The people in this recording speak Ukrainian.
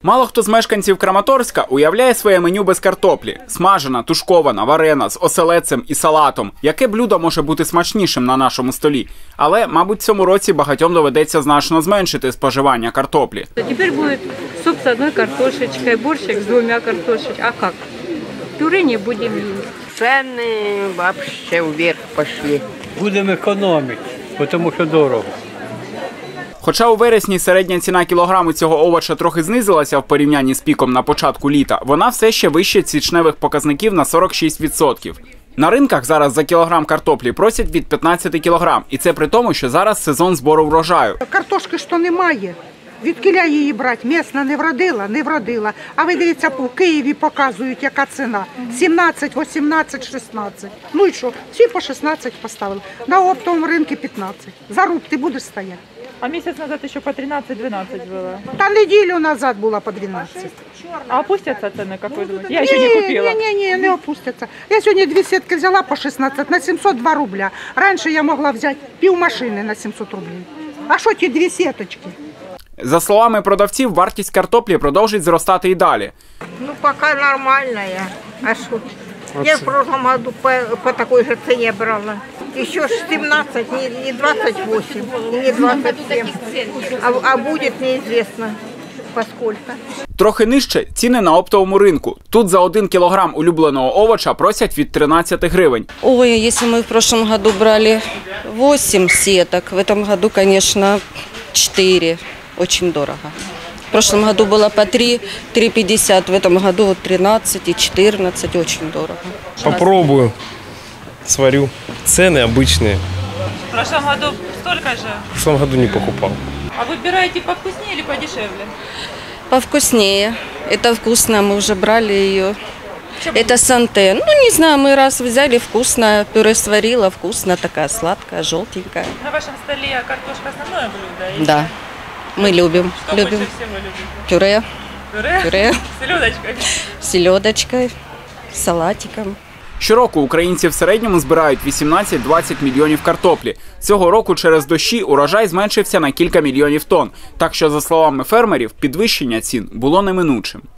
Мало хто з мешканців Краматорська уявляє своє меню без картоплі. Смажена, тушкована, варена, з оселедцем і салатом. Яке блюдо може бути смачнішим на нашому столі? Але, мабуть, в цьому році багатьом доведеться значно зменшити споживання картоплі. Тепер буде суп з одною картошечкою, борщик з двома картошечками. А як? Пюре не будемо їсти. Ціни взагалі вверх пішли. Будемо економити, тому що дорого. Хоча у вересні середня ціна кілограму цього овоча трохи знизилася в порівнянні з піком на початку літа, вона все ще вище січневих показників на 46%. На ринках зараз за кілограм картоплі просять від 15 кілограм. І це при тому, що зараз сезон збору врожаю. Картошки ж то немає. Відкіля її брати? Місна не вродила? Не вродила. А ви дивіться, по Києві показують, яка ціна. 17, 18, 16. Ну і що? Всі по 16 поставили. На оптовому ринку 15. За руб ти будеш стояти. А месяц назад еще по 13-12 было. Та неділю назад була по 12. А опустятся цены, как вы думаете? Я еще не купила. Ні, не опустяться. Я сьогодні 2 сітки взяла по 16 на 702 рубля. Раніше я могла взяти пів машини на 700 рублів. А що ті 2 сіточки? За словами продавців, вартість картоплі продовжить зростати і далі. Ну, поки нормальная. А що? Я в прошлом году по такой же цене брала. Еще 17, не 28, не 27. А будет неизвестно поскольку. Трохи нижче ціни на оптовому ринку. Тут за 1 кілограм улюбленого овоча просять від 13 гривень. Ой, если мы в прошлом году брали 8 сеток, в этом году, конечно, 4. Очень дорого. В прошлом году было по 3,50, в этом году вот 13 и 14, очень дорого. Попробую, сварю. Цены обычные. В прошлом году столько же. В прошлом году не покупал. А выбираете повкуснее или подешевле? Повкуснее. Это вкусно, мы уже брали ее. Это санте. Ну, не знаю, мы раз взяли, вкусно, пюре сварила, вкусно, такая сладкая, желтенькая. На вашем столе картошка основное блюдо? Или Да, мы любим. что больше всего любите? Пюре. Пюре? Пюре. С селедочкой? С селедочкой, с салатиком. Щороку українці в середньому збирають 18-20 мільйонів картоплі. Цього року через дощі урожай зменшився на кілька мільйонів тонн. Так що, за словами фермерів, підвищення цін було неминучим.